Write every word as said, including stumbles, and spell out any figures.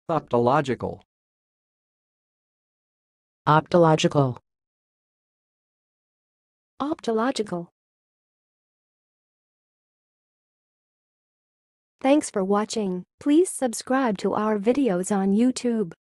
optological, optological, optological. Thanks for watching. Please subscribe to our videos on YouTube.